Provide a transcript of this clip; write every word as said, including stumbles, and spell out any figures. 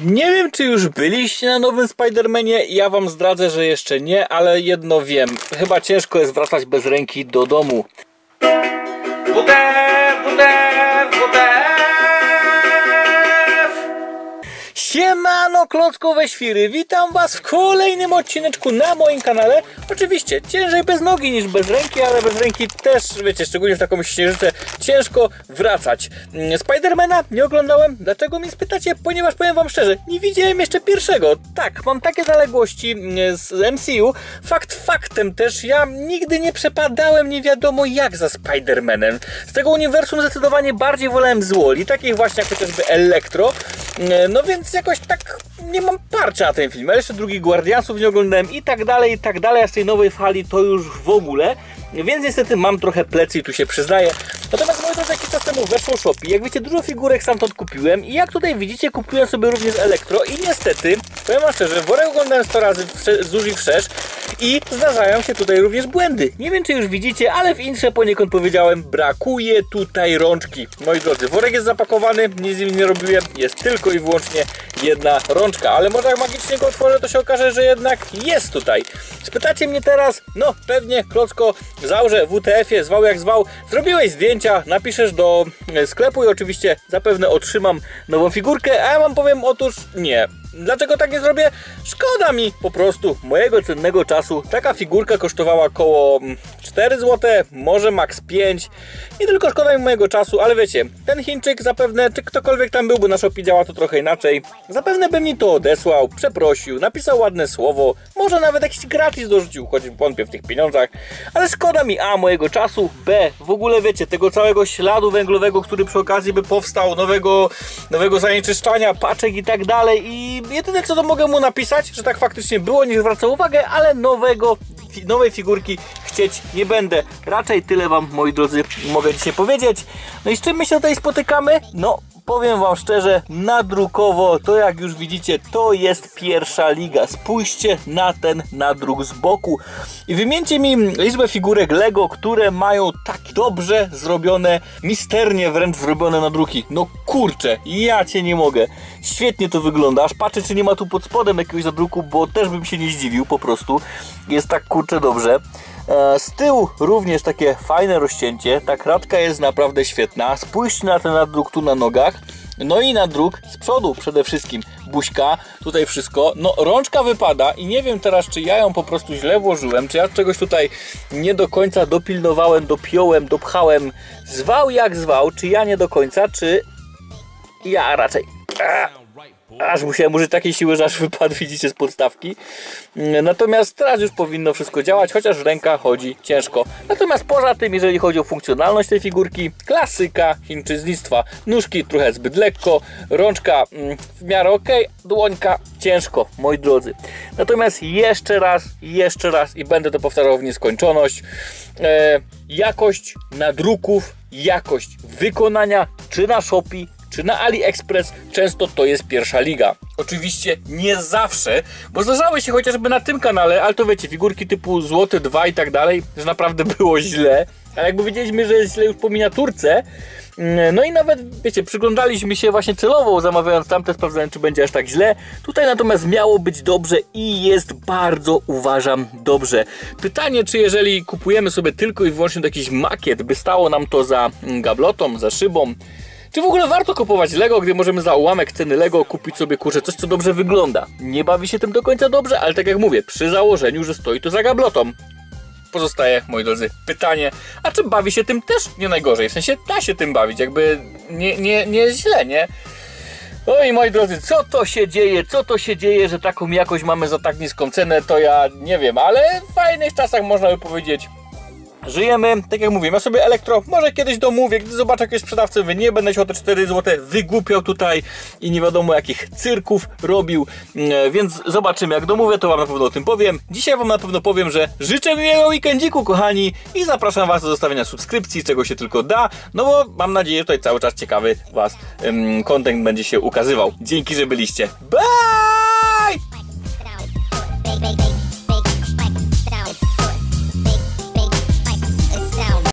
Nie wiem, czy już byliście na nowym Spider-Manie, ja wam zdradzę, że jeszcze nie, ale jedno wiem, chyba ciężko jest wracać bez ręki do domu. W D F, W D F, W D F! Siemano, klockowe świry, witam was w kolejnym odcineczku na moim kanale. Oczywiście ciężej bez nogi niż bez ręki, ale bez ręki też, wiecie, szczególnie w taką śnieżycę ciężko wracać. Spidermana nie oglądałem, dlaczego mi spytacie? Ponieważ powiem wam szczerze, nie widziałem jeszcze pierwszego. Tak, mam takie zaległości z M C U. Fakt faktem też, ja nigdy nie przepadałem nie wiadomo jak za Spidermanem. Z tego uniwersum zdecydowanie bardziej wolałem Złoli, takich właśnie jak chociażby Elektro. No więc jakoś tak nie mam parcia na ten film, ale jeszcze drugich Guardiansów nie oglądałem i tak dalej, i tak dalej, a z tej nowej fali to już w ogóle. Więc niestety mam trochę plecy i tu się przyznaję. Natomiast moi drodzy, jakiś czas temu weszło Shopee. Jak wiecie, dużo figurek stamtąd kupiłem i jak tutaj widzicie, kupiłem sobie również Elektro i niestety, powiem wam szczerze, worek oglądałem sto razy wzdłuż i wszerz i zdarzają się tutaj również błędy. Nie wiem, czy już widzicie, ale w intrze poniekąd powiedziałem, brakuje tutaj rączki. Moi drodzy, worek jest zapakowany, nic z nim nie robiłem, jest tylko i wyłącznie jedna rączka, ale może jak magicznie go otworzę, to się okaże, że jednak jest tutaj. Spytacie mnie teraz, no pewnie, klocko, zaurze W T F-ie, zwał jak zwał, zrobiłeś zdjęcia, napiszesz do sklepu i oczywiście zapewne otrzymam nową figurkę, a ja wam powiem, otóż nie. Dlaczego tak nie zrobię? Szkoda mi po prostu mojego cennego czasu. Taka figurka kosztowała około cztery złote, może max pięć. Nie tylko szkoda mi mojego czasu, ale wiecie, ten Chińczyk zapewne, czy ktokolwiek tam był, bo na Shopee działa to trochę inaczej, zapewne by mi to odesłał, przeprosił, napisał ładne słowo, może nawet jakiś gratis dorzucił, choć wątpię w tych pieniądzach, ale szkoda mi A, mojego czasu, B, w ogóle wiecie, tego całego śladu węglowego, który przy okazji by powstał, nowego, nowego zanieczyszczania, paczek i tak dalej. I jedyne co to mogę mu napisać, że tak faktycznie było, niech zwraca uwagę, ale nowego, nowej figurki chcieć nie będę. Raczej tyle wam, moi drodzy, mogę dzisiaj powiedzieć. No i z czym my się tutaj spotykamy? No, powiem wam szczerze, nadrukowo, to jak już widzicie, to jest pierwsza liga. Spójrzcie na ten nadruk z boku i wymieńcie mi liczbę figurek Lego, które mają tak dobrze zrobione, misternie wręcz zrobione nadruki. No kurczę, ja cię nie mogę. Świetnie to wygląda, aż patrzę, czy nie ma tu pod spodem jakiegoś nadruku, bo też bym się nie zdziwił po prostu. Jest tak kurczę dobrze. Z tyłu również takie fajne rozcięcie, ta kratka jest naprawdę świetna. Spójrzcie na ten nadruk tu na nogach. No i nadruk z przodu przede wszystkim. Buźka, tutaj wszystko. No rączka wypada i nie wiem teraz, czy ja ją po prostu źle włożyłem, czy ja czegoś tutaj nie do końca dopilnowałem, dopiąłem, dopchałem. Zwał jak zwał, czy ja nie do końca, czy ja raczej. Aż musiałem użyć takiej siły, że aż wypadł, widzicie, z podstawki. Natomiast teraz już powinno wszystko działać, chociaż ręka chodzi ciężko. Natomiast poza tym, jeżeli chodzi o funkcjonalność tej figurki, klasyka chińczyznictwa. Nóżki trochę zbyt lekko, rączka w miarę ok, dłońka ciężko, moi drodzy. Natomiast jeszcze raz, jeszcze raz i będę to powtarzał w nieskończoność. E, jakość nadruków, jakość wykonania, czy na Shopee, czy na AliExpress, często to jest pierwsza liga. Oczywiście nie zawsze, bo zdarzały się chociażby na tym kanale, ale to wiecie, figurki typu złoty dwa i tak dalej, że naprawdę było źle. Ale jakby wiedzieliśmy, że jest źle już po miniaturce, no i nawet, wiecie, przyglądaliśmy się właśnie celowo, zamawiając tamte, sprawdzając, czy będzie aż tak źle. Tutaj natomiast miało być dobrze i jest bardzo, uważam, dobrze. Pytanie, czy jeżeli kupujemy sobie tylko i wyłącznie jakiś makiet, by stało nam to za gablotą, za szybą, czy w ogóle warto kupować Lego, gdy możemy za ułamek ceny Lego kupić sobie, kurczę, coś, co dobrze wygląda? Nie bawi się tym do końca dobrze, ale tak jak mówię, przy założeniu, że stoi to za gablotą. Pozostaje, moi drodzy, pytanie, a czy bawi się tym też nie najgorzej? W sensie da się tym bawić, jakby nie, nie, nie źle, nie? Oj, moi drodzy, co to się dzieje, co to się dzieje, że taką jakość mamy za tak niską cenę, to ja nie wiem, ale w fajnych czasach można by powiedzieć. Żyjemy, tak jak mówiłem, ja sobie Elektro może kiedyś domówię, gdy zobaczę jakiegoś sprzedawcę, mówię, nie będę się o te cztery złote wygłupiał tutaj i nie wiadomo jakich cyrków robił, więc zobaczymy, jak domówię, to wam na pewno o tym powiem. Dzisiaj wam na pewno powiem, że życzę miłego weekendziku, kochani, i zapraszam was do zostawienia subskrypcji, czego się tylko da, no bo mam nadzieję, że tutaj cały czas ciekawy was um, content będzie się ukazywał. Dzięki, że byliście. Bye!